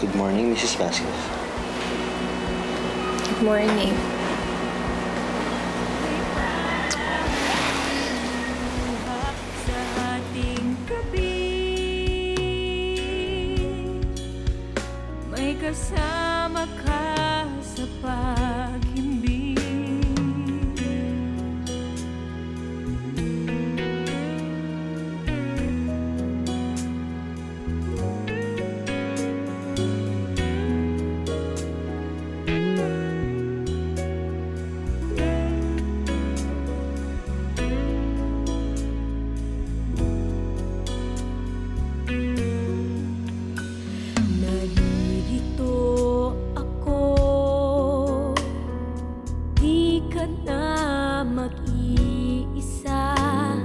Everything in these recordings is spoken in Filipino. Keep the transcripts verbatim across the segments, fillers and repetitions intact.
Good morning, Missus Vasquez. Good morning. May kasama ka sa pag-ibig. Mag-iisa,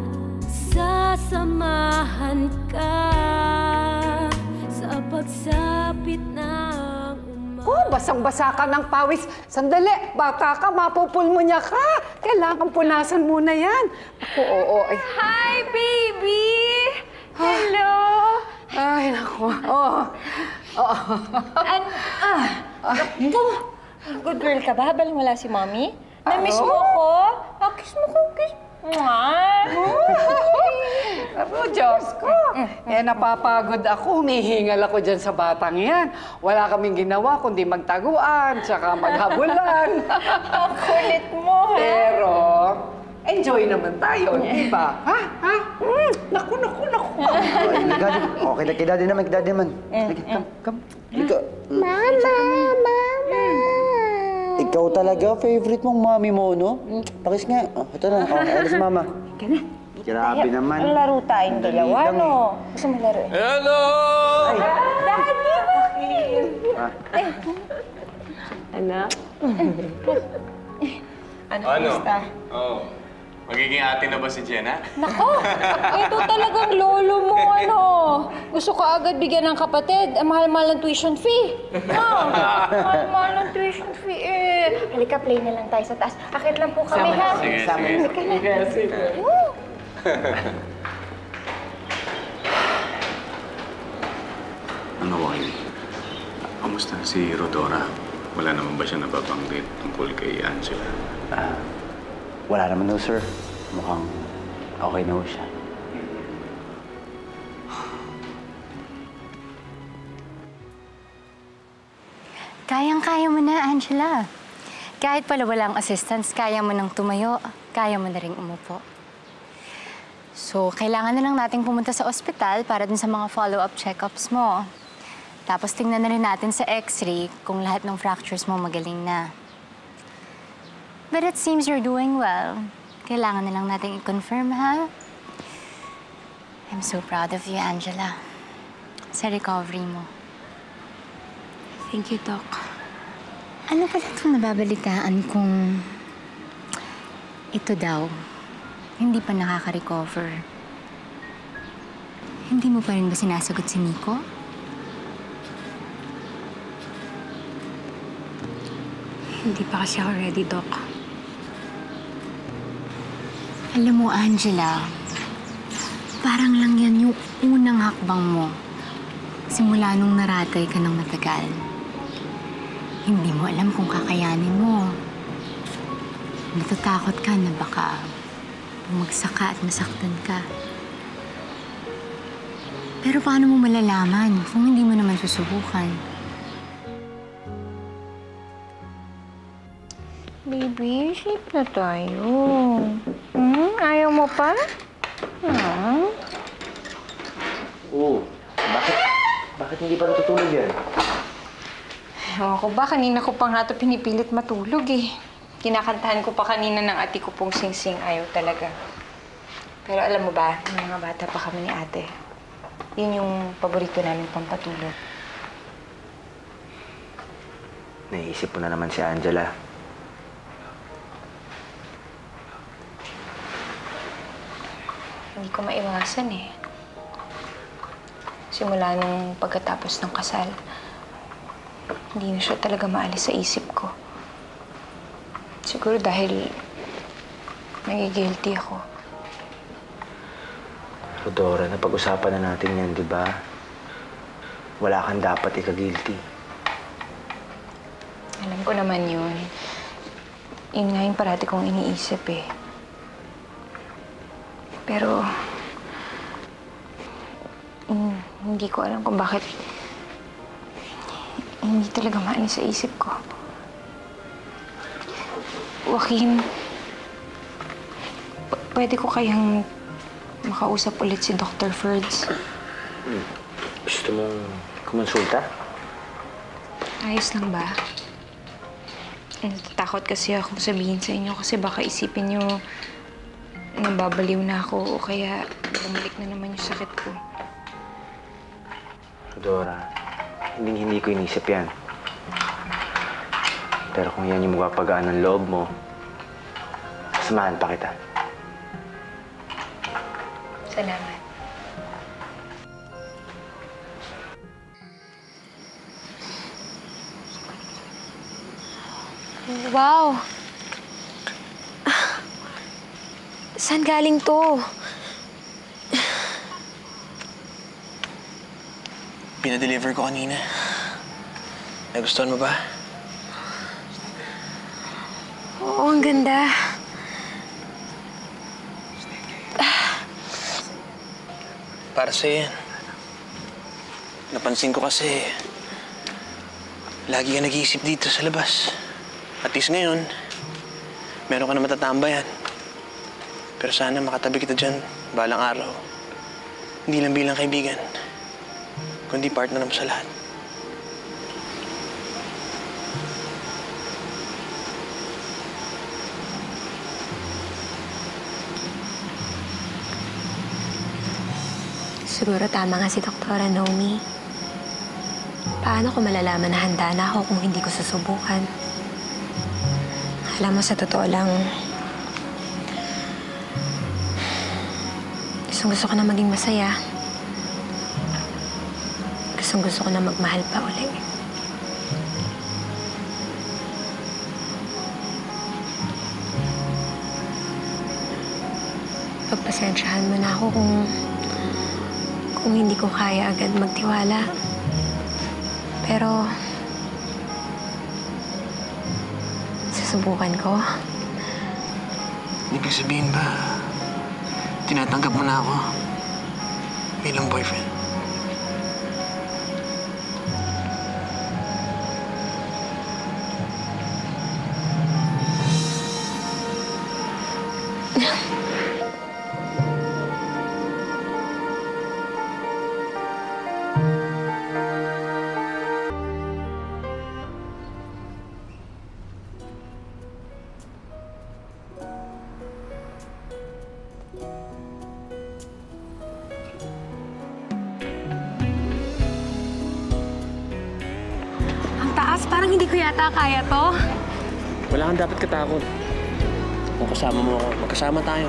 sasamahan ka sa pagsapit ng umaga. Oh, basang-basa ka ng pawis. Sandali, bata ka, mapupulmonya ka. Kailangan punasan muna yan. Ako, oo. Ay. Hi, baby! Hello! Ay, naku. Oh. Oh. An ah, naku. Good girl ka ba? Habang wala si Mommy? Na-miss mo ko? Oh, kiss mo ko, kiss. Mwah! Pero, Diyos ko. Eh, napapagod ako. Humihingal ako dyan sa batang yan. Wala kaming ginawa kundi magtaguan, tsaka maghabulan. Ang kulit mo, ha? Pero, enjoy naman tayo, di ba? Ha? Ha? Mm. Naku, naku, naku. Okay na kay Daddy naman, kay Daddy naman. Sige, come, come. Ikaw. Mama, mama. Ikaw talaga, favorite mong mami mo, no? Pakis nga. Oh, ito na. Oh, alis mama. Ika na. Grabe naman. Ang laro tayong dalawa, no? Gusto mo laro eh? Hello! Daddy, Mommy! Ah. Anak? Ano, Ano? kumusta? Oh. Magiging ate na ba si Jenna? Nako! Ito talagang lolo mo, ano? Gusto ko agad bigyan ng kapatid. Ang mahal-mahal ng tuition fee. No? Mahal-mahal ng tuition fee, eh. Halika, play na lang tayo sa taas. Akit lang po kami, ha? Sige, Sama sige. Halika na. Sige, sige. Ano, Wally? Kamusta si Rodora? Wala naman ba siya nababanggit tungkol kay Angela? Ah, wala naman, no, sir. Mukhang okay na ho siya. Kayang-kaya mo na, Angela. Kahit pala walang assistance, kaya mo nang tumayo, kaya mo na rin umupo. So, kailangan na lang nating pumunta sa ospital para dun sa mga follow-up check-ups mo. Tapos tingnan na rin natin sa x-ray kung lahat ng fractures mo magaling na. But it seems you're doing well. Kailangan na lang nating i-confirm, ha? I'm so proud of you, Angela. Sa recovery mo. Thank you, Doc. Ano pala itong nababalitaan kung ito daw, hindi pa nakaka-recover? Hindi mo pa rin ba sinasagot si Nico? Hindi pa kasi ako ready, Doc. Alam mo, Angela, parang lang yan yung unang hakbang mo simula nung naratay ka ng matagal. Hindi mo alam kung kakayanin mo. Natatakot ka na baka bumagsak ka at masaktan ka. Pero paano mo malalaman kung hindi mo naman susubukan? Baby, sleep na tayo. Hmm? Ayaw mo pa? Hmm? Oo. Bakit? Bakit hindi pa natutulog yan? Ewan ko ba, kanina ko pa nga ito pinipilit matulog eh. Kinakantahan ko pa kanina ng ate ko pong sing-sing, ayaw talaga. Pero alam mo ba, nung mga bata pa kami ni ate, yun yung paborito namin pampatulog. Naisip mo na naman si Angela. Hindi ko maiwasan eh. Simula nung pagkatapos ng kasal, hindi na siya talaga maalis sa isip ko. Siguro dahil nagigilty ako. Rodora, napag-usapan na natin yan, di ba? Wala kang dapat ika-guilty. Alam ko naman yun. Yun nga yung parati kong iniisip eh. Pero... mm, hindi ko alam kung bakit... hindi talaga maalis sa isip ko. Joaquin, p- pwede ko kayang makausap ulit si Doctor Ferds? Hmm. Gusto mong kumonsulta? Ayos lang ba? Natatakot kasi akong sabihin sa inyo kasi baka isipin niyo nababaliw na ako o kaya bumalik na naman yung sakit ko. Dora, hindi hindi ko inisip yan. Pero kung yan yung magapagaan ng loob mo, samahan pa kita. Salamat. Wow! Saan galing to? Pinadeliver ko kanina. Nagustuhan mo ba? Oo, ang ganda. Para sa'yo yan. Napansin ko kasi, lagi ka nag-iisip dito sa labas. At least ngayon, meron ka na matatambayan. Pero sana makatabi kita dyan balang araw. Hindi lang bilang kaibigan, kundi partner mo sa lahat. Siguro tama nga si Doktora Naomi. Paano ko malalaman na handa na ako kung hindi ko susubukan? Alam mo, sa totoo lang, gustong gusto ko na maging masaya. Gustong gusto ko na magmahal pa uli. Pagpasensyahan mo na ako kung kung hindi ko kaya agad magtiwala. Pero susubukan ko. Ibig sabihin ba, tinatanggap mo na ako bilang boyfriend? Ang taas, parang hindi ko yata kaya to. Wala kang dapat katakot. Kung kasama mo ako, magkasama tayo.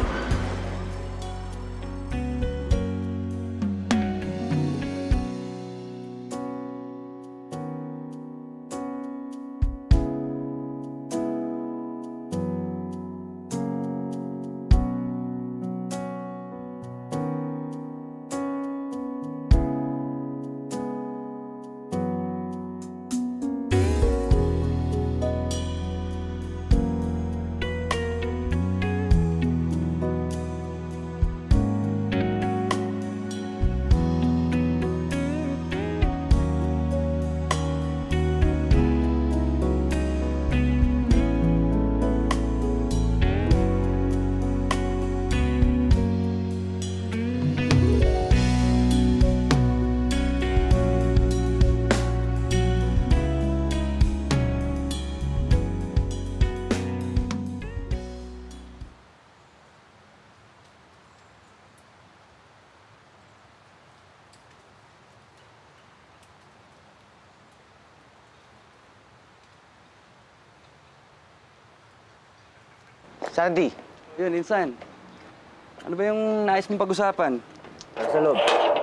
Sandy! Yun, Insan. Ano ba yung nais mong pag-usapan? Sa loob.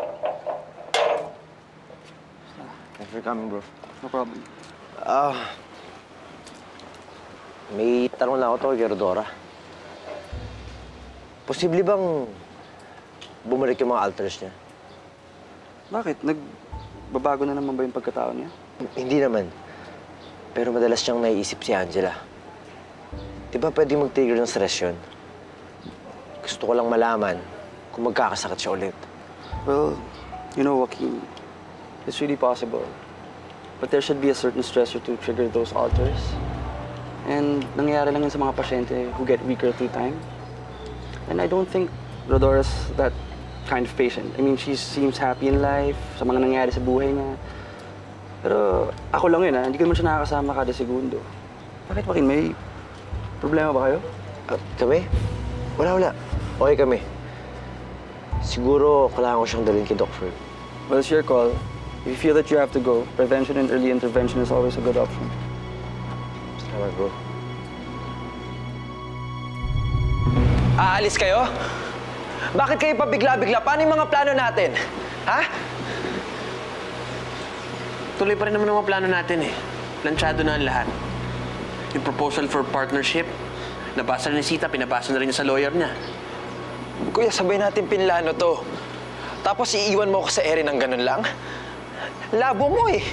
Thanks for coming, bro. No problem. Ah... may tanong lang ako to kay Rodora. Posible bang bumalik yung mga alters niya? Bakit? Nagbabago na naman ba yung pagkatao niya? Hindi naman. Pero madalas siyang naiisip si Angela. Di ba pwede mag-trigger ng stress yun? Gusto ko lang malaman kung magkakasakit siya ulit. Well, you know, Joaquin, it's really possible. But there should be a certain stressor to trigger those alters. And nangyayari lang yun sa mga pasyente who get weaker through time. And I don't think Rodora's that kind of patient. I mean, she seems happy in life, sa mga nangyayari sa buhay niya. Pero ako lang yun, ha? Hindi ko naman siya nakakasama kada segundo. Bakit, Joaquin? May problema ba kayo? Uh, kami? Wala, wala. Okay kami. Siguro, kailangan ko siyang dalhin kay Doc Ferg. Well, it's your call. If you feel that you have to go, prevention and early intervention is always a good option. Salamat, bro. Aalis kayo? Bakit kayo pa bigla-bigla? Paano yung mga plano natin? Ha? Tuloy pa rin naman ang mga plano natin eh. Planchado na ang lahat. Yung proposal for partnership, nabasa na ni Sita, pinabasa na rin niya sa lawyer niya. Kuya, sabay natin pinlano to. Tapos iiwan mo ako sa ere ng ganun lang? Labo mo eh.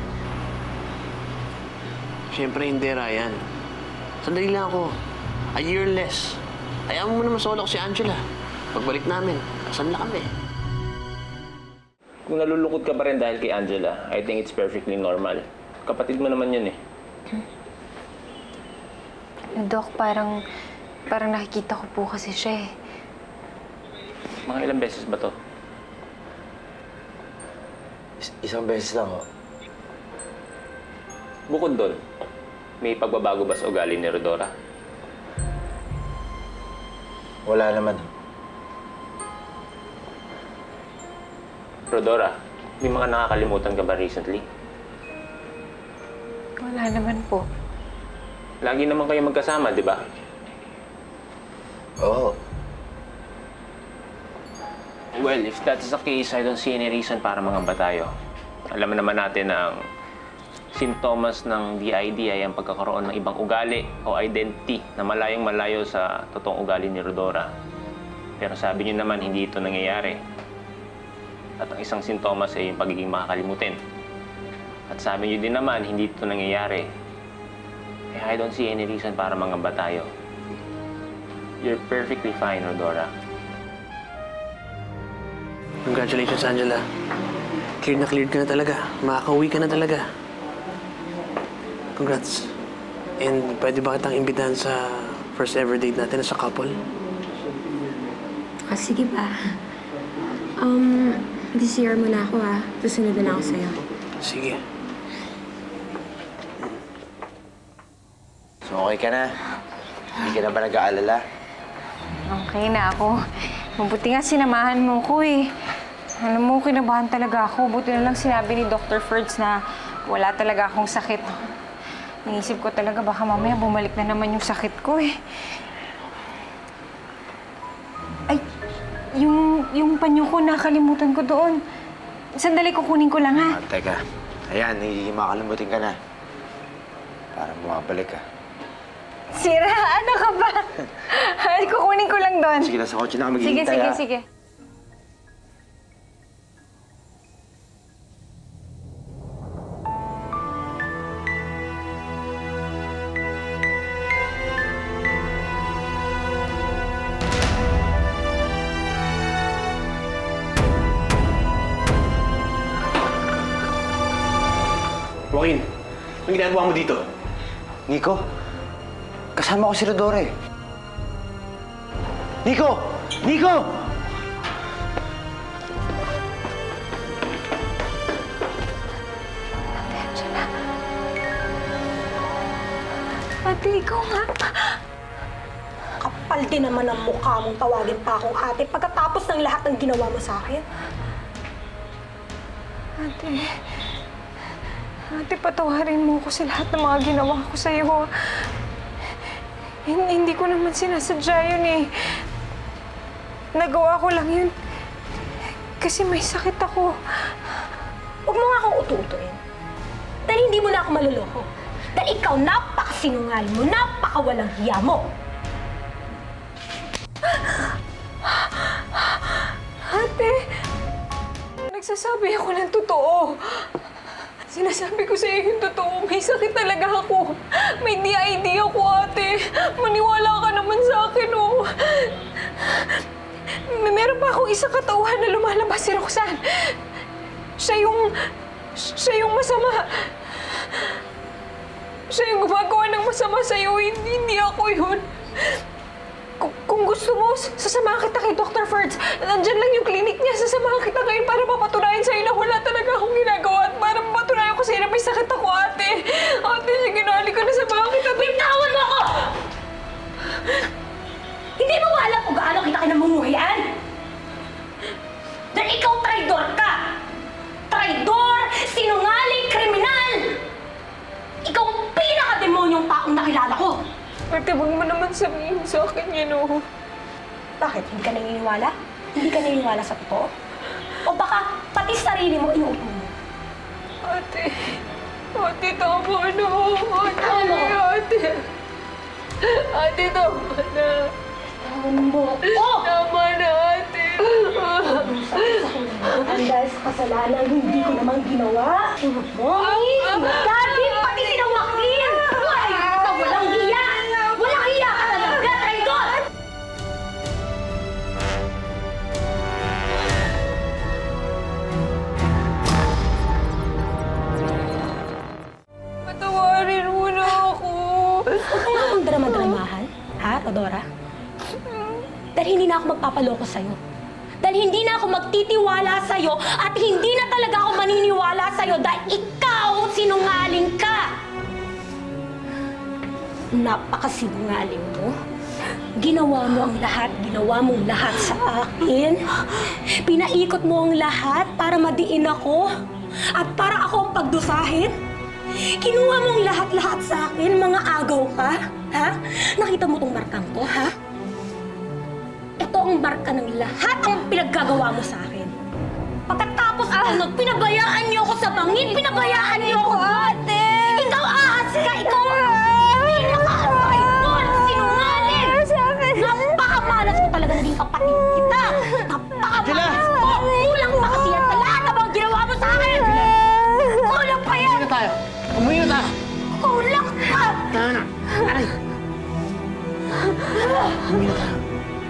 Siyempre hindi, Ryan. Sandali lang ako. A year less. Hayaan mo naman solo ko si Angela. Pagbalik namin, asan na kami? Kung nalulungkot ka pa rin dahil kay Angela, I think it's perfectly normal. Kapatid mo naman yun eh. Dok, parang, parang nakikita ko po kasi siya eh. Mga ilang beses ba to? Is isang beses lang, oh. Bukod doon, may pagbabago ba sa ugali ni Rodora? Wala naman. Rodora, may mga nakakalimutan ka ba recently? Wala naman po. Lagi naman kayo magkasama, di ba? Oo. Well, if that's the case, I don't see any reason para mangamba tayo. Alam naman natin na ang simptomas ng D I D ay ang pagkakaroon ng ibang ugali o identity na malayong malayo sa totoong ugali ni Rodora. Pero sabi niyo naman, hindi ito nangyayari. At ang isang sintomas ay yung pagiging makakalimutin. At sabi niyo din naman, hindi ito nangyayari. Eh, I don't see any reason para mangamba tayo. You're perfectly fine, Rodora. Congratulations, Angela. Cleared na cleared ka na talaga. Makakauwi ka na talaga. Congrats. And pwede ba kitang imbitahan sa first ever date natin as a couple? Ah, sige ba? Um, this year mo na ako ah. Susunod na ako sa'yo. Sige. So, okay ka na? Hindi ka na ba nag-aalala? Okay na ako. Mabuti nga sinamahan mo ko eh. Alam mo, kinabahan talaga ako. Buti na lang sinabi ni Doctor Ferds na wala talaga akong sakit. Naisip ko talaga baka mamaya bumalik na naman yung sakit ko eh. Ay, yung, yung panyo ko, nakalimutan ko doon. Sandali, kukunin ko lang ha. Ah, teka. Ayan, hindi makalimutin ka na. Para bumabalik ka. Sira, ano ka ba? Ay, kukunin ko lang doon. Sige, nasa kotse na ka Sige, maghihintay, sige, ha? sige. Joaquin, anong ginagawa mo dito? Nico, kasama ko si Rodora eh. Nico! Nico! Angela. Ate, ikaw nga. Kapal din naman ang mukha mong tawagin pa akong ate pagkatapos ng lahat ng ginawa mo sa akin. Ate, ate, patawarin mo ko sa lahat ng mga ginawa ko sa'yo. Hindi, hindi ko naman sinasadya yun eh. Nagawa ko lang yun kasi may sakit ako. Huwag mo nga akong utu-utuin. Dahil hindi mo na ako maluloko. Dahil ikaw napakasinungaling mo, napakawalang hiya mo. Ate, nagsasabi ako ng totoo. Sinasabi ko sa'yo yung totoo. May sakit talaga ako. May D I D ako, ate. Maniwala ka naman sa akin, oh. May meron pa akong isang katauhan na lumalabas si Roxanne. Siya yung... Siya yung masama. Siya yung gumagawa ng masama sa'yo. Hindi, hindi ako yun. Kung, kung gusto mo, sasamahan kita kay Doctor Ferds. Nandyan lang yung clinic niya. Sasamahan kita ngayon para mapatunayan sa'yo na wala talaga akong ginagawa at para mapatunayan ko sa'yo na may sakit ako, ate. Ate, sige na, halika na, samahan kita. Bitawan mo ako! Hindi mo ba alam kung gaano kita kinamumuhian? Dahil ikaw traidor ka! Traidor! Sinungaling! Kriminal! Ikaw ang pinaka-demonyong taong nakilala ko! Ate, huwag mo naman sabihin sa akin yan, oh. Bakit? Hindi ka naniniwala? Hindi ka naniniwala sa totoo? O baka pati sarili mo inuupo mo? Ate, ate, tama na. Ate, Tama. ate. Ate, tama na. Tama mo. Oh! Tama na, ate. Ang dahil sa kasalanan, hindi ko naman ginawa. Mami, dati pati sinawakin! Ay, ikaw walang hiya! Walang hiya ka talaga, traidor! Patawarin mo na ako. Huwag mo akong drama-dramahan, ha, Rodora? Dahil hindi na ako magpapaloko sa'yo. Dahil hindi na ako magtitiwala sa'yo at hindi na talaga ako maniniwala sa'yo dahil ikaw sinungaling ka! Napakasinungaling mo. Ginawa mo ang lahat, ginawa mong lahat sa akin. Pinaikot mo ang lahat para madiin ako at para ako ang pagdusahin. Kinuha mo ang lahat-lahat sa akin, mga agaw ka, ha? Nakita mo tong markang to, ha? Ito ang marka ng lahat ang pinaggagawa mo sa akin. Pagkatapos ah. ano, pinabayaan niyo ako sa bangin, pinabayaan niyo ako, ate! Ikaw ahas ka, ikaw! Pinaka-traidor! Sinungaling! Napakamalas ko talaga naging kapatid kita! Napakamalas ko! Kulang pa kasi yan sa lahat ng mga ginawa mo sa akin! Kulang pa yan! Umuwi na tayo! Umuwi na tayo! Kulang pa! Tama na! Aray! Umuwi na tayo.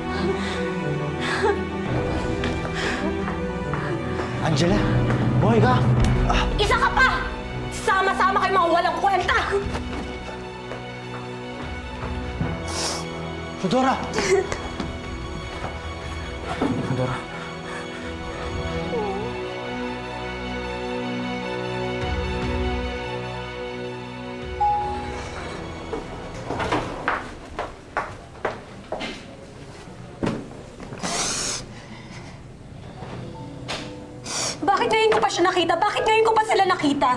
Angela, buhay ka? Ah. Isa ka pa! Sama-sama kayo mga walang kwenta! Rodora! Rodora. Bakit ngayon ko pa siya nakita? Bakit ngayon ko pa sila nakita?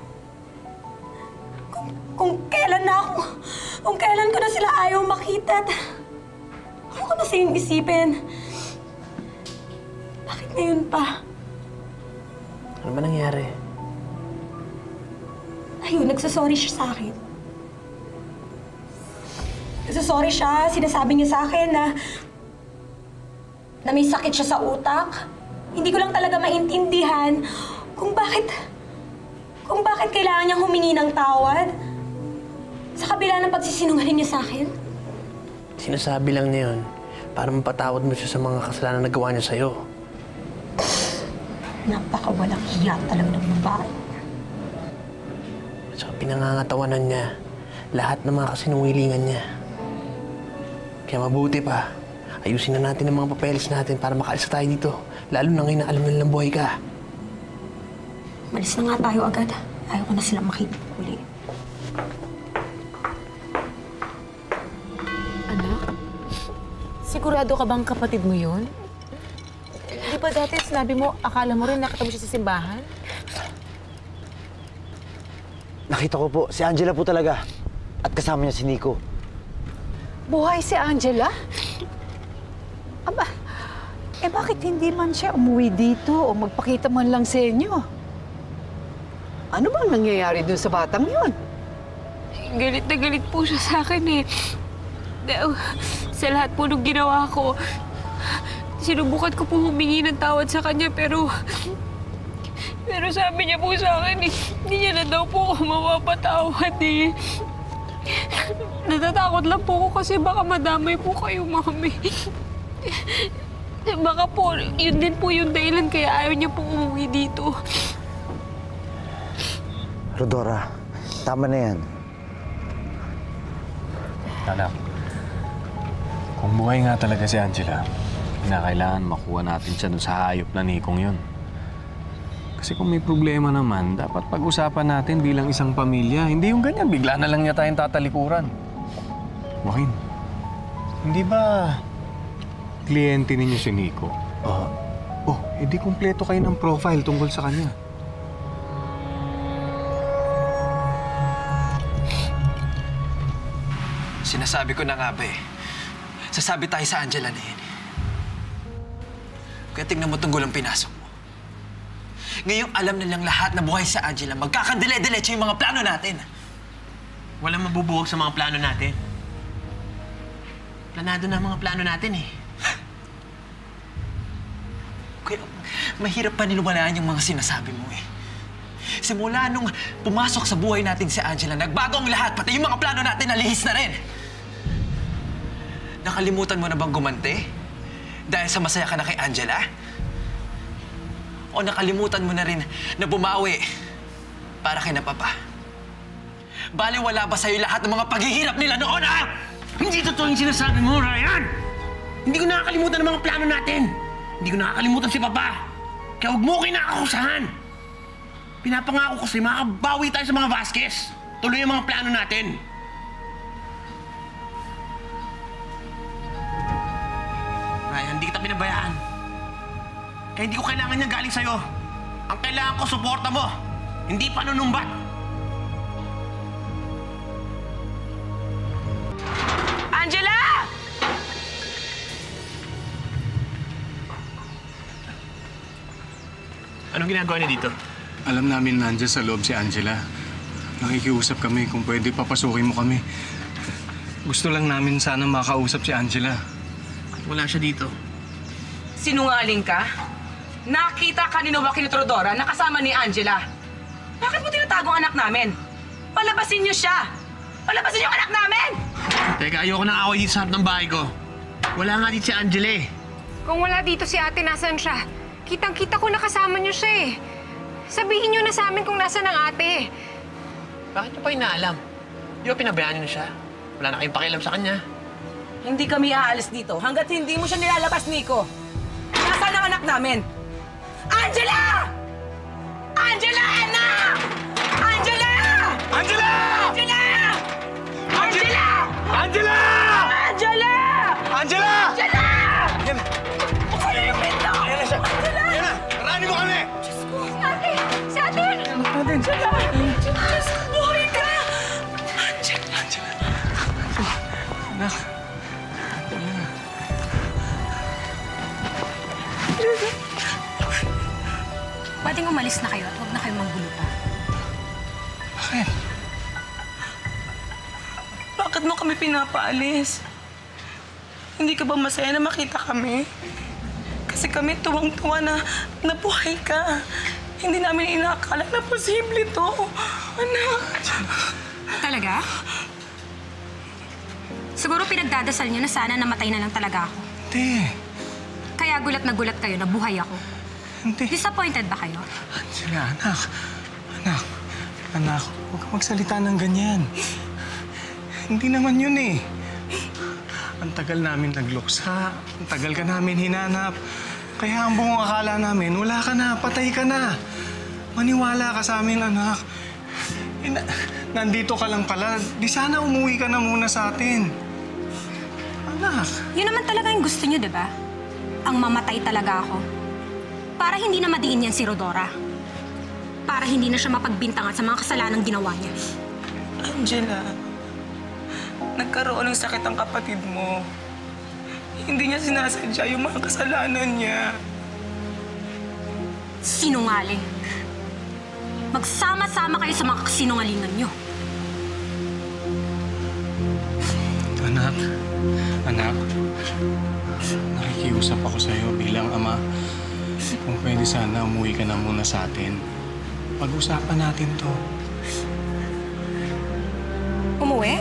Kung, kung kailan na ako, kung kailan ko na sila ayaw makita. Ano ko na sa'yong isipin? Bakit ngayon pa? Ano ba nangyari? Ayun, nagsasorry siya sa akin. Nagsasorry siya, sinasabi niya sa akin na na may sakit siya sa utak. Hindi ko lang talaga maintindihan kung bakit kung bakit kailangan niyang humingi ng tawad sa kabila ng pagsisinungaling niya sa akin. Sinasabi lang niya yun para mapatawad mo siya sa mga kasalanan na nagawa niya sa'yo. Napakawalang hiya talaga ng babae. At saka pinangangatawanan niya lahat ng mga kasinungilingan niya. Kaya mabuti pa, ayusin na natin ang mga papeles natin para makaalis tayo dito. Lalo na ngayon na alam nilang buhay ka. Malis na nga tayo agad. Ayaw ko na silang makita uli. Anak, sigurado ka bang kapatid mo yun? Di ba dati sinabi mo, akala mo rin nakita mo siya sa simbahan? Nakita ko po, si Angela po talaga. At kasama niya si Nico. Buhay si Angela? Aba, eh bakit hindi man siya umuwi dito o magpakita man lang sa inyo? Ano bang nangyayari dun sa batang yun? Galit na galit po siya sa akin eh. Sa lahat po nung ginawa ko, sinubukan ko po humingi ng tawad sa kanya pero Pero sabi niya po sa akin, eh, hindi niya na daw po ako mapapatawad eh. Natatakot lang po ako kasi baka madamay po kayo, Mami. Baka po, yun din po yung dahilan kaya ayaw niya po umuwi dito. Rodora, tama na yan. Anak, kung buhay nga talaga si Angela, kinakailangan makuha natin siya dun sa hayop na Nikong yun. Kasi kung may problema naman, dapat pag-usapan natin bilang isang pamilya. Hindi yung ganyan, bigla na lang niya tayong tatalikuran. Joaquin, hindi ba kliyente ninyo si Nico? Uh, oh, edi kumpleto kayo ng profile tungkol sa kanya. Sinasabi ko na nga ba eh. Sasabi tayo sa Angela na yan. Kaya tingnan mo tungkol ang pinasok mo. Ngayong alam nilang lahat na buhay sa Angela, magkakandile-diletso yung mga plano natin. Walang mabubuwag sa mga plano natin. Planado na ang mga plano natin eh. Kaya mahirap pa nilumalaan yung mga sinasabi mo eh. Simula nung pumasok sa buhay natin si Angela, nagbago ang lahat, pati yung mga plano natin nalihis na rin. Nakalimutan mo na bang gumante? Dahil sa masaya ka na kay Angela? O nakalimutan mo na rin na bumawi para kay na Papa? Baliwala ba sa'yo lahat ng mga paghihirap nila noon, ha? Hindi totoo yung sinasabi mo, Ryan! Hindi ko nakakalimutan ang mga plano natin. Hindi ko nakakalimutan si Papa. Kaya huwag mo kinakakusahan. Pinapangako ko sa'yo, makakabawi tayo sa mga Vasquez. Tuloy ang mga plano natin. Ryan, hindi kita pinabayaan. Kaya hindi ko kailangan niya galing sa'yo. Ang kailangan ko, suporta mo. Hindi panunumbat. Angela! Anong ginagawa niya dito? Alam namin nandiyan sa loob si Angela. Nakikiusap kami kung pwede papasukin mo kami. Gusto lang namin sana makausap si Angela. Wala siya dito. Sinungaling ka? Nakita ka ni Joaquin Trodora na kasama ni Angela. Bakit mo tinatago ang anak namin? Palabasin niyo siya! Palabasin niyo ang anak namin! Teka, ayoko nang away dito sa harap ng bahay ko. Wala nga dito si Angela eh. Kung wala dito si ate, nasan siya? Kitang-kita ko nakasama niyo siya eh. Sabihin niyo na sa amin kung nasan ang ate. Bakit niyo pa inaalam? Di ba pinabayaan niyo na siya? Wala na kayong pakialam sa kanya. Hindi kami aalis dito hanggat hindi mo siya nilalabas, Nico. Nasaan ang anak namin? Angela! Angela, anak! Angela! Angela! Angela! Angela! Angela! Angela! Angela! Angela! Yan na. Buksan niyo yung pinto! Yan na siya. Angela! Yan na. Karani mo kami! Diyos ko! Si ate! Si ate! Angela! Diyos ko! Buhay ka! Angela! Angela. Anak. Pwedeng umalis na kayo at huwag na kayong manggulo pa. Bakit? Bakit mo kami pinapaalis? Hindi ka ba masaya na makita kami? Kasi kami tuwang-tuwa na nabuhay ka. Hindi namin inaakala na posible to. Anak. Talaga? Siguro pinagdadasal niyo na sana namatay na lang talaga ako. Hindi. Kaya gulat na gulat kayo na buhay ako. Hindi. Disappointed ba kayo? Angela, anak. Anak. Anak, huwag kang magsalita ng ganyan. Hindi naman yun eh. Ang tagal namin nagluksa. Ang tagal ka namin hinanap. Kaya ang buong akala namin, wala ka na, patay ka na. Maniwala ka sa amin, anak. Eh, na, nandito ka lang pala. Di sana umuwi ka na muna sa atin. Anak. Yun naman talaga yung gusto niyo, di ba? Ang mamatay talaga ako. Para hindi na madiin yan si Rodora. Para hindi na siya mapagbintangan sa mga kasalanang ginawa niya. Angela, nagkaroon ng sakit ang kapatid mo. Hindi niya sinasadya yung mga kasalanan niya. Sinungaling. Magsama-sama kayo sa mga kasinungalingan niyo. Anak. Anak. Nakikiusap ako sa'yo bilang ama. Kung pwede sana, umuwi ka na muna sa atin. Pag-usapan natin to. Umuwi?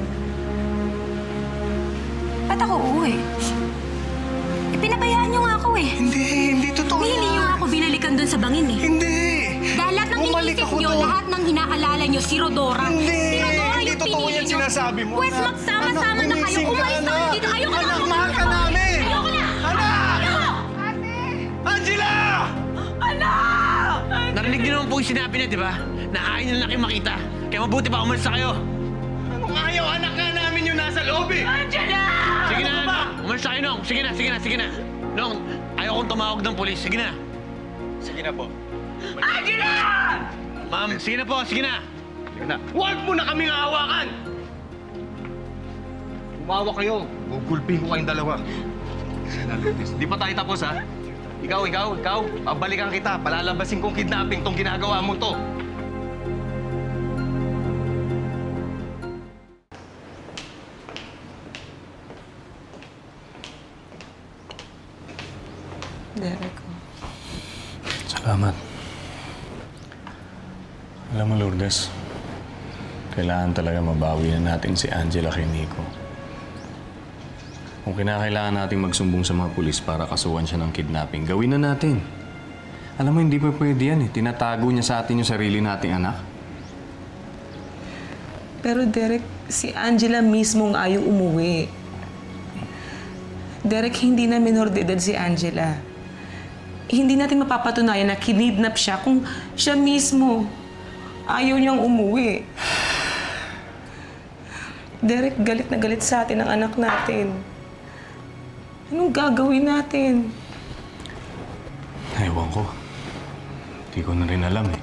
Ba't ako uuwi? Ipinabayaan niyo nga ako eh. Hindi, hindi totoo Hindi niyo nga ako binalikan doon sa bangin eh. Hindi! Dahil lahat ng Bumalik iniisip ako niyo, doon. lahat ng hinaalala niyo, si Rodora. Hindi! Si Rodora Hindi yung totoo pinili yan niyo. sinasabi mo, Pwes anak. magsama-sama Anak, na kayo. gumising ka, Umalis na kayo anak. dito. Ayoko na. Anak, umalis mahal na ka ako. namin. Ayoko na. Anak! Ayoko. Angela! Anak! Narinig niyo naman po yung sinabi niya, di ba? Na ayaw nila kayo makita. Kaya mabuti pa umalis na kayo. Anong ayaw? Anak nga namin yung nasa loob eh! Angela! Sige na, Nong. Umalis na kayo, Nong. Sige na, sige na, sige na. Nong, ayaw kong tumawag ng polis. Sige na. Sige na po. Angela! Ma'am, sige na po, sige na. Sige na. Huwag mo na kaming hawakan! Umawa kayo. Gugulpin ko kayong dalawa. Di pa tayo tapos, ha? Ikaw, ikaw, ikaw, babalikan kita. Palalabasin kong kidnapping tong ginagawa mo to. Derek. Salamat. Alam mo, Lourdes, kailangan talaga mabawi na natin si Angela kay Nico. Kung kinakailangan nating magsumbong sa mga pulis para kasuhan siya ng kidnapping, gawin na natin. Alam mo, hindi pa pwede yan eh. Tinatago niya sa atin yung sarili nating anak. Pero Derek, si Angela mismong ayaw umuwi. Derek, hindi na minor de edad si Angela. Hindi natin mapapatunayan na kinidnap siya kung siya mismo ayaw niyang umuwi. Derek, galit na galit sa atin ang anak natin. Anong gagawin natin? Ewan ko. Hindi ko na rin alam eh.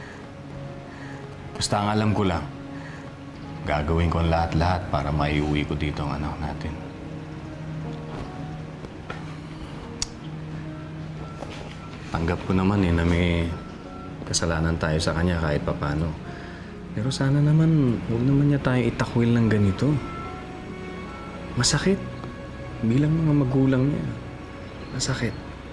Basta ang alam ko lang, gagawin ko ang lahat-lahat para maiuwi ko dito ang anak natin. Tanggap ko naman eh na may kasalanan tayo sa kanya kahit papano. Pero sana naman, huwag naman niya tayo itakwil ng ganito. Masakit. Bilang mga magulang niya. Masakit.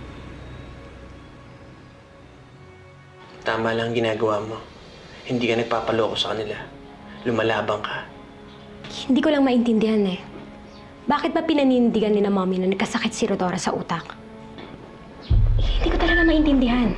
Tama lang ginagawa mo. Hindi ka nagpapaloko sa kanila. Lumalabang ka. Hindi ko lang maintindihan eh. Bakit ba pinanindigan ni na mommy na nagkasakit si Rodora sa utak? Hindi ko talaga maintindihan.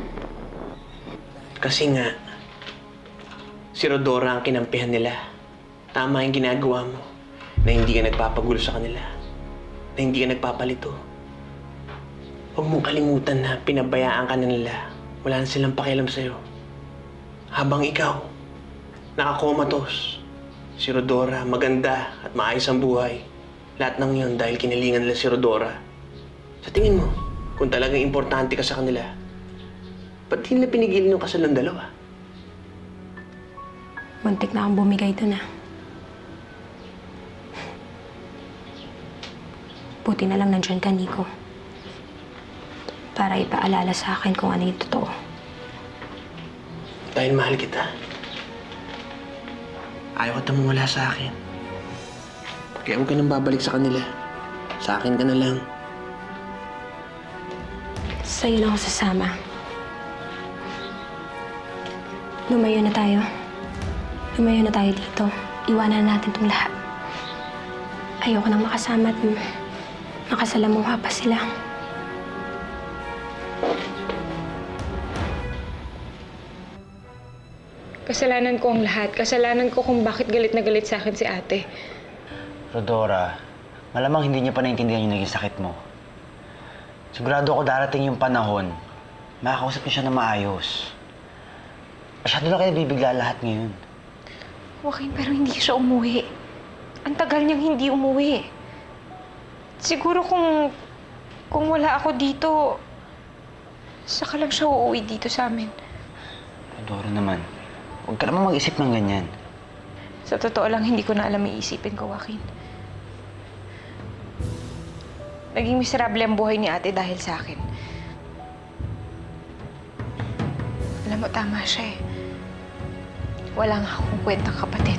Kasi nga, si Rodora ang kinampihan nila. Tama yung ginagawa mo na hindi ka nagpapagulo sa kanila. Na hindi ka nagpapalito. Huwag mong kalimutan na pinabayaan ka na nila. Wala na silang pakialam sa'yo. Habang ikaw, nakakomatos. Si Rodora, maganda at maayos ang buhay. Lahat ng yun dahil kinilingan nila si Rodora. Sa tingin mo, kung talagang importante ka sa kanila, ba't di nila pinigilan yung kasal ng dalawa? Muntik na akong bumigay doon ah. Buti na lang nandyan ka, Nico. Para ipaalala sa akin kung ano yung totoo. Dahil mahal kita. Ayaw ka mawala sa akin. Kaya huwag ka nang babalik sa kanila. Sa akin ka na lang. Sa'yo na ako sasama. Lumayo na tayo. Lumayo na tayo dito. Iwanan natin itong lahat. Ayoko nang makasama at makasalamuha pa sila. Kasalanan ko ang lahat. Kasalanan ko kung bakit galit na galit sa akin si ate. Rodora, malamang hindi niya pa naintindihan yung naging sakit mo. Sigurado ako darating yung panahon, makakausap niya siya na maayos. Masyado na kayo bibigla lahat ngayon. Joaquin, pero hindi siya umuwi. Ang tagal niyang hindi umuwi. Siguro kung... kung wala ako dito, saka lang siya uuwi dito sa amin. Rodora naman, huwag ka naman mag-isip ng ganyan. Sa totoo lang, hindi ko na alam iisipin ko, Joaquin. Naging miserable ang buhay ni ate dahil sa akin. Alam mo, tama siya eh. Wala nga akong kwentang kapatid.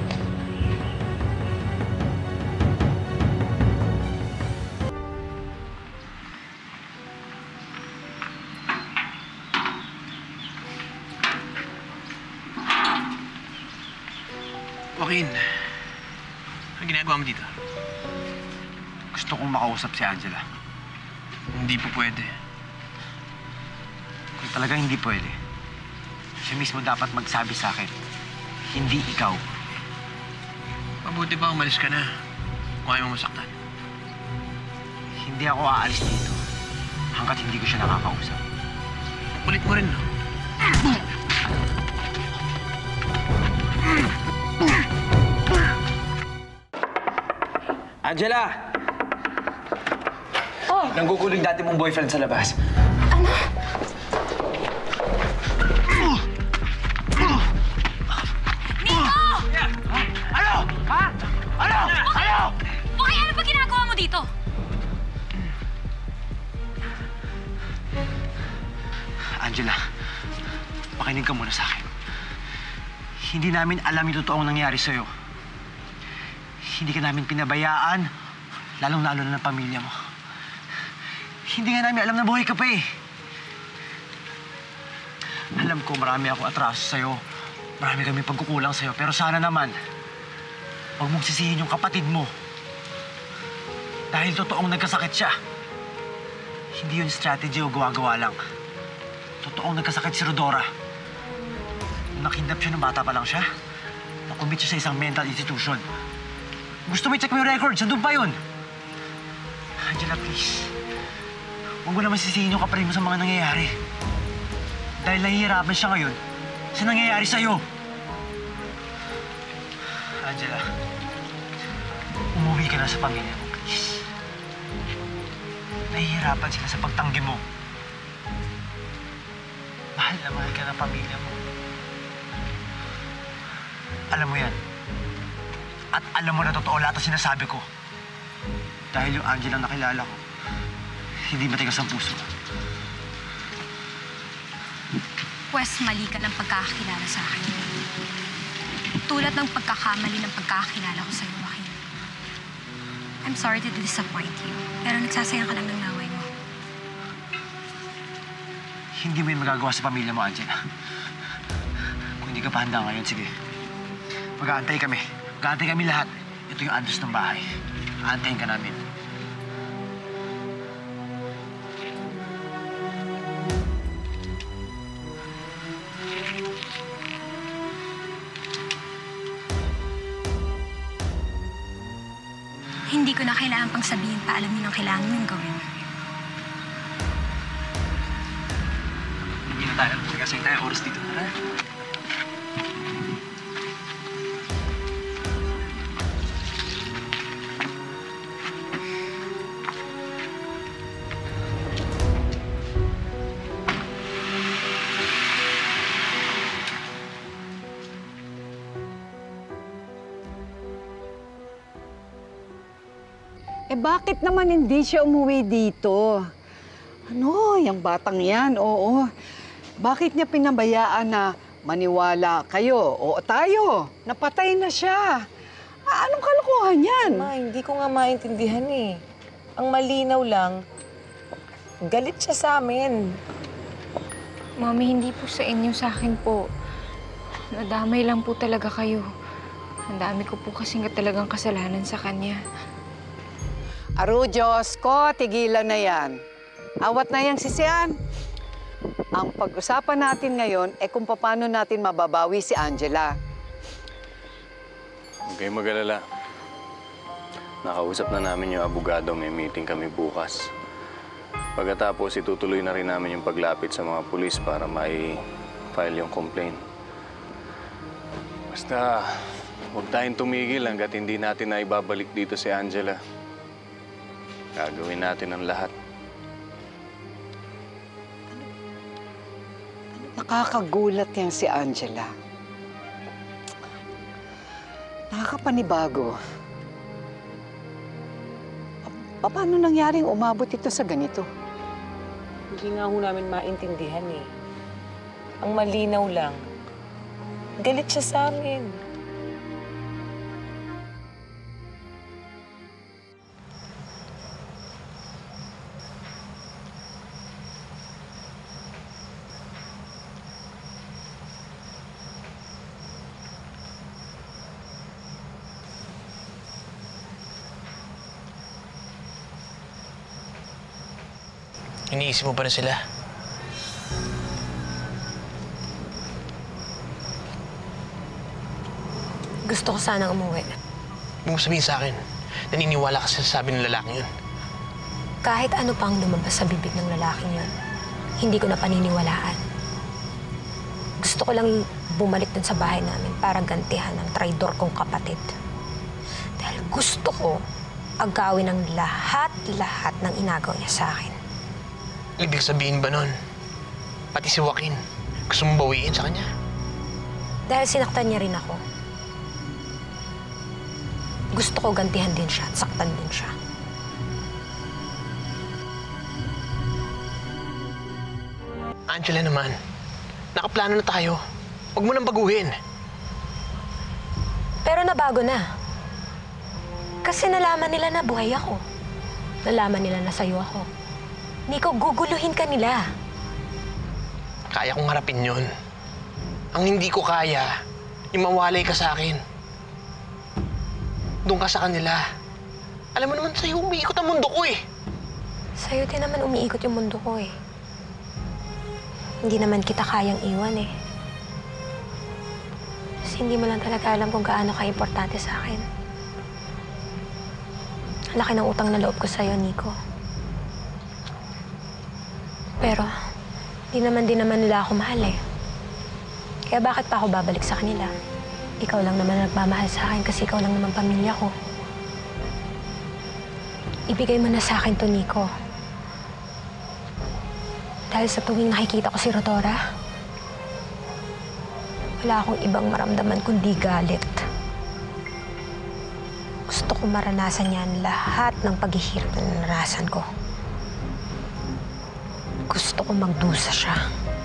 Joaquin, ano ginagawa mo dito? Gusto kong makausap si Angela. Hindi po pwede. Kung talaga hindi pwede, siya mismo dapat magsabi sa akin. Hindi ikaw. Mabuti pa umalis ka na. Kung ayaw mo masaktan. Hindi ako aalis dito hanggat hindi ko siya nakakausap. Kulit mo rin, no? Angela! Oh! Nangguguling dati mong boyfriend sa labas. Ano? Nico! Ano? Ha? Ano? Ano? Okay, ano ba ginagawa mo dito? Angela, makinig ka muna sa akin. Hindi namin alam yung totoong nangyari sa'yo. Hindi ka namin pinabayaan, lalong-lalo na ng pamilya mo. Hindi nga namin alam na buhay ka pa eh. Alam ko marami ako atraso sa'yo. Marami kami pagkukulang sa'yo. Pero sana naman, huwag mong sisihin yung kapatid mo. Dahil totoong nagkasakit siya. Hindi yun strategy o gawa-gawa lang. Totoong nagkasakit si Rodora. Nung nakidnap siya nung bata pa lang siya, nakumit siya sa isang mental institution. Gusto mo i-check mo yung records? Nandun pa yun. Angela, please. Huwag mo naman sisihin yung kapatid mo sa mga nangyayari. Dahil nahihirapan siya ngayon sa nangyayari sa'yo. Angela, umuwi ka na sa pamilya mo, please. Nahihirapan sila sa pagtanggi mo. Mahal na mahal ka ng pamilya mo. Alam mo yan. At alam mo na totoo lahat ang sinasabi ko. Dahil yung Angela na nakilala ko, hindi matigas ang puso. Pwes, mali ka ng pagkakakilala sa akin. Tulad ng pagkakamali ng pagkakakilala ko sa'yo, Joaquin. I'm sorry to disappoint you, pero nagsasayang ka lang ng naway mo. Hindi mo yung magagawa sa pamilya mo, Angela. Kung hindi ka pa handa ngayon, sige. Mag-aantay kami. Mag-aantay kami lahat. Ito yung address ng bahay. Aantayin ka namin. Hindi ko na kailangan pang sabihin pa alam niyo nang kailangan mong gawin. Hindi na tayo. Kasi tayo oras dito. Ha? Eh bakit naman hindi siya umuwi dito? Ano, yung batang yan, oo. Bakit niya pinabayaan na maniwala kayo o tayo? Napatay na siya. Ah, anong kalokohan yan? Ma, hindi ko nga maintindihan eh. Ang malinaw lang, galit siya sa amin. Mami, hindi po sa inyo, sa akin po. Nadamay lang po talaga kayo. Ang dami ko po kasi nga talagang kasalanan sa kanya. Aro, Diyos ko, tigilan na yan. Awat na yang sisian. Ang pag-usapan natin ngayon ay kung paano natin mababawi si Angela. Huwag kayong mag-alala. Nakausap na namin yung abogado. May meeting kami bukas. Pagkatapos, itutuloy na rin namin yung paglapit sa mga pulis para mai-file yung complaint. Basta, huwag tayong tumigil hanggat hindi natin na ibabalik dito si Angela. Gagawin natin ang lahat. Nakakagulat yan si Angela. Nakakapanibago. Pa- Paano nangyaring umabot ito sa ganito? Hindi nga ho namin maintindihan eh. Ang malinaw lang, galit siya sa amin. Iniisip mo pa rin sila. Gusto ko sanang umuwi. Huwag mo sabihin sa akin, naniniwala ka sa sabi ng lalaki yun. Kahit ano pang lumabas sa bibig ng lalaking yun, hindi ko na paniniwalaan. Gusto ko lang bumalik dun sa bahay namin para gantihan ang traidor kong kapatid. Dahil gusto ko agawin ang lahat-lahat ng inagaw niya sa akin. Ibig sabihin ba nun, pati si Joaquin, gusto mong bawiin sa kanya? Dahil sinaktan niya rin ako. Gusto ko gantihan din siya at saktan din siya. Angela naman, nakaplano na tayo. Huwag mo nang baguhin. Pero nabago na. Kasi nalaman nila na buhay ako. Nalaman nila na sa'yo ako. Nico, guguluhin ka nila. Kaya kong harapin yun. Ang hindi ko kaya, yung mawalay ka sa akin. Doon ka sa kanila. Alam mo naman sa'yo, umiikot ang mundo ko eh. Sa'yo din naman umiikot yung mundo ko eh. Hindi naman kita kayang iwan eh. Kasi hindi mo lang talaga alam kung gaano ka-importante sa akin. Ang laki ng utang na loob ko sa'yo, Nico. Pero, di naman din naman nila ako mahal eh. Kaya bakit pa ako babalik sa kanila? Ikaw lang naman nagmamahal sa akin kasi ikaw lang naman pamilya ko. Ibigay mo na sa akin to, Nico. Dahil sa tuwing nakikita ko si Rodora, wala akong ibang maramdaman kundi galit. Gusto ko maranasan niya lahat ng paghihirap na naranasan ko. Gusto ko magdusa siya.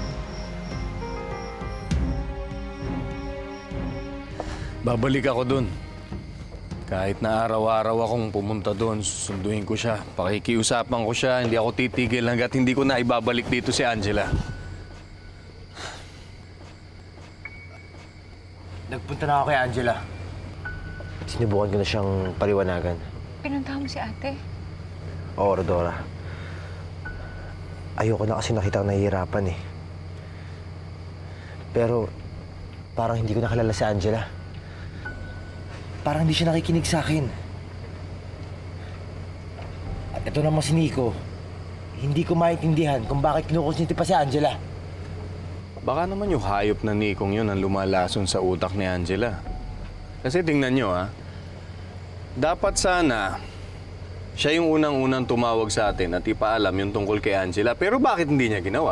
Babalik ako dun. Kahit na araw-araw akong pumunta doon, susunduin ko siya. Pakikiusapan ko siya, hindi ako titigil hanggat hindi ko na ibabalik dito si Angela. Nagpunta na ako kay Angela. Sinubukan ko na siyang paliwanagan. Pinuntahan mo si ate? Oo, Rodora. Ayoko na kasi nakita ko nahihirapan eh. Pero parang hindi ko nakilala si Angela. Parang hindi siya nakikinig sa akin. At ito naman si Nico. Hindi ko maintindihan kung bakit kinukonsinti pa si Angela. Baka naman yung hayop na Nikong yun ang lumalason sa utak ni Angela. Kasi tingnan nyo, ha? Dapat sana siya yung unang-unang tumawag sa atin at ipaalam yung tungkol kay Angela. Pero bakit hindi niya ginawa?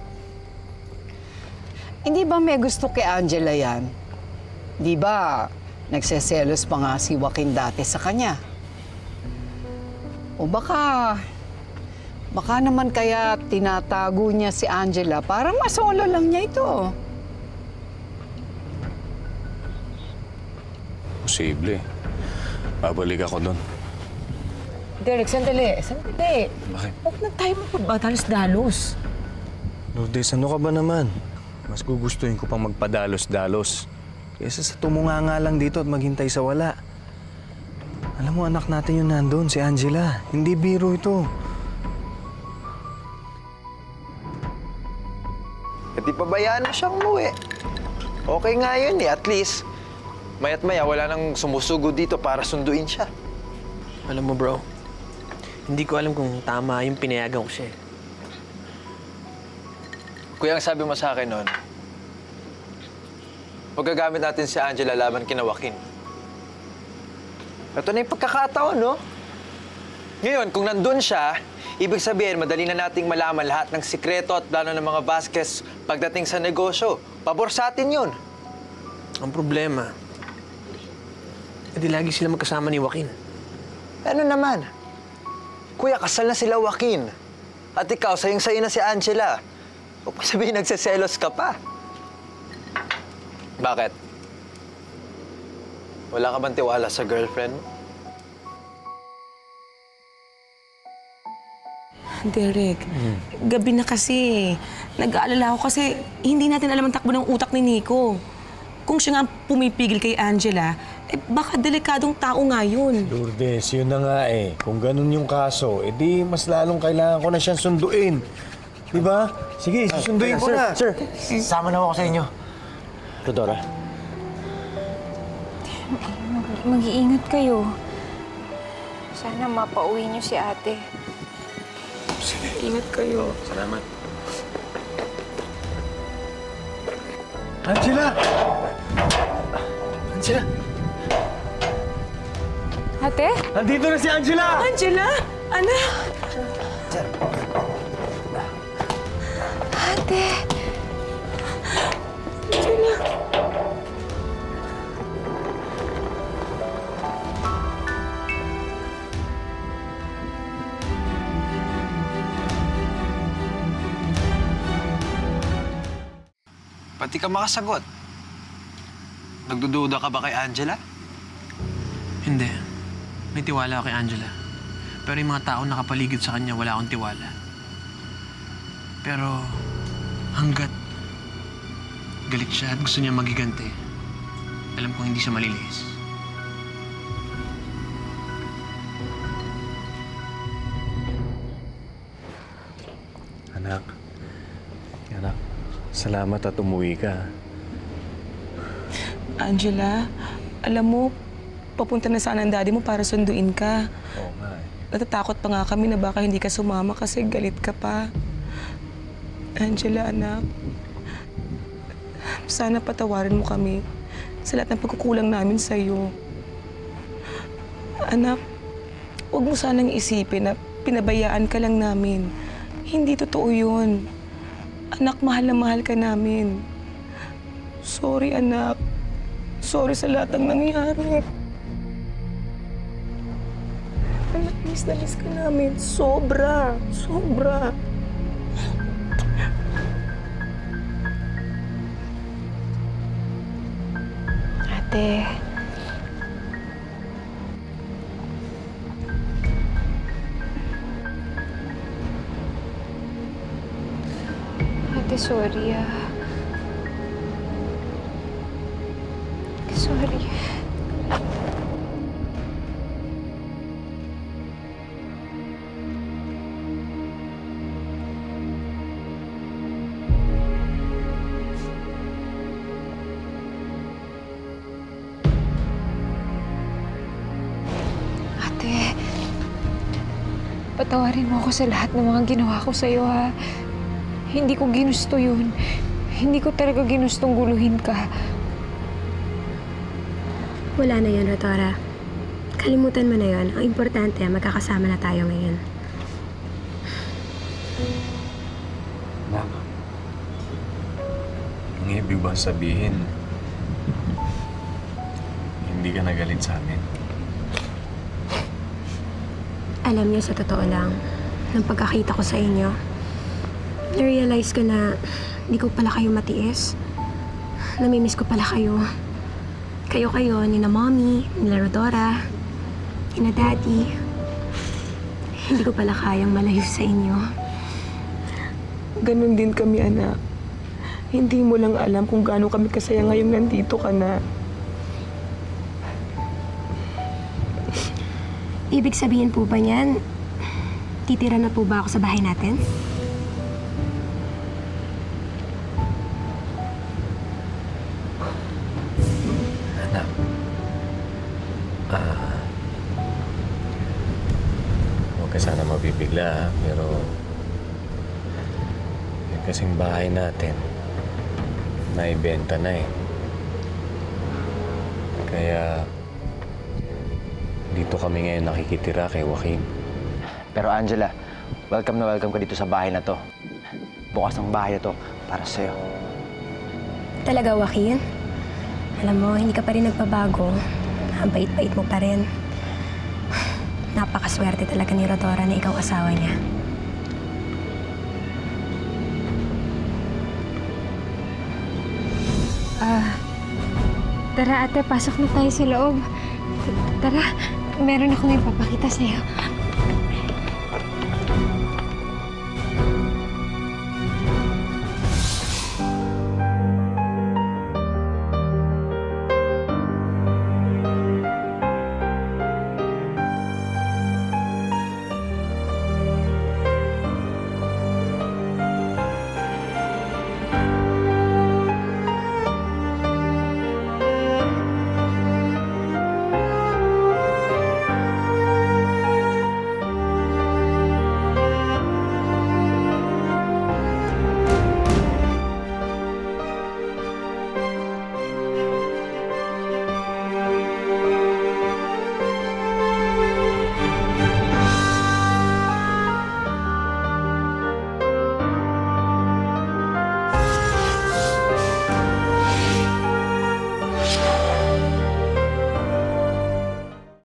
Hindi ba may gusto kay Angela yan? Di ba nagseselos pa nga si Joaquin dati sa kanya? O baka, baka naman kaya tinatago niya si Angela para masolo lang niya ito. Posible. Babalik ako doon. Derek, sandali. Sandali. Bakit? Huwag na tayo magpadalos-dalos. Lourdes, ano ka ba naman? Mas gugustuhin ko pang magpadalos-dalos. Kesa sa tumunganga lang dito at maghintay sa wala. Alam mo, anak natin yung nandun, si Angela. Hindi biro ito. At ipabayaan mo siyang umuwi. Okay nga yun eh, at least. Maya't maya, wala nang sumusugod dito para sunduin siya. Alam mo, bro, hindi ko alam kung tama yung pinayagan ko siya. Kuya, ang sabi mo sa akin noon, magagamit natin si Angela laban kina Joaquin. Ito na yung pagkakataon, no? Ngayon, kung nandun siya, ibig sabihin, madali na nating malaman lahat ng sikreto at plano ng mga Vasquez pagdating sa negosyo. Pabor sa atin yun. Ang problema, edi lagi sila magkasama ni Joaquin. Ano naman? Kuya, kasal na sila Joaquin. At ikaw, sayang-sayo na si Angela. Huwag mo sabihin, nagseselos ka pa. Bakit? Wala ka bang tiwala sa girlfriend mo? Derek, hmm. gabi na kasi. Nag-aalala ako kasi hindi natin alam ang takbo ng utak ni Nico. Kung siya nga pumipigil kay Angela, Eh, baka delikadong tao nga yun. Lourdes, yun na nga eh. Kung ganun yung kaso, edi mas lalong kailangan ko na siyang sunduin. Di ba? Sige, susunduin ko sir, na. Sir, sama na ako sa inyo. Rodora. Mag-iingat kayo. Sana mapauwi niyo si ate. Sige, ingat kayo. Salamat. Angela! Angela! Ate? Nandito na si Angela! Angela? Anak? Ate! Angela? Pati ka makasagot. Nagdududa ka ba kay Angela? Hindi. May tiwala ako kay Angela. Pero yung mga tao nakapaligid sa kanya, wala akong tiwala. Pero hanggat galit siya at gusto niya magiganti, alam kong hindi siya malilihis. Anak. Anak. Salamat at umuwi ka. Angela, alam mo, papunta na sana ang daddy mo para sunduin ka. Oo nga eh. Natatakot pa nga kami na baka hindi ka sumama kasi galit ka pa. Angela, anak, sana patawarin mo kami sa lahat ng pagkukulang namin sa'yo. Anak, huwag mo sanang isipin na pinabayaan ka lang namin. Hindi totoo yun. Anak, mahal na mahal ka namin. Sorry, anak. Sorry sa lahat ng nangyari. Anak, miss na miss ka namin. Sobra. Sobra. Ate. Ate, sorry ah. Sorry. Ate, patawarin mo ako sa lahat ng mga ginawa ko sa'yo, ha? Hindi ko ginusto yun. Hindi ko talaga ginustong guluhin ka. Wala na yun, Rodora. Kalimutan mo na yun. Ang importante, magkakasama na tayo ngayon. Anak. Ang ibig ba sabihin, hindi ka nagalit sa amin? Alam niyo, sa totoo lang, nang pagkakita ko sa inyo, na-realize ko na hindi ko pala kayo matiis. Namimiss ko pala kayo. Kayo-kayo, ni na Mommy, ni na Rodora, ni na Daddy. Hindi ko pala kayang malayo sa inyo. Ganon din kami, anak. Hindi mo lang alam kung gaano kami kasaya ngayong nandito ka na. Ibig sabihin po ba niyan, titira na po ba ako sa bahay natin? Anak. Ah... Huwag ka sana mabibigla, ha? Pero... Yung kasing bahay natin, naibenta na eh. Kaya... Dito kami ngayon nakikitira kay Joaquin. Pero Angela, welcome na welcome ka dito sa bahay na to. Bukas ang bahay na to para sa'yo. Talaga, Joaquin? Alam mo, hindi ka pa rin nagbabago. Ang bait-bait mo pa rin. Napakaswerte talaga ni Rodora na ikaw asawa niya. Ah, tara ate, pasok na tayo sa loob. Tara, meron ako may papakita sa'yo.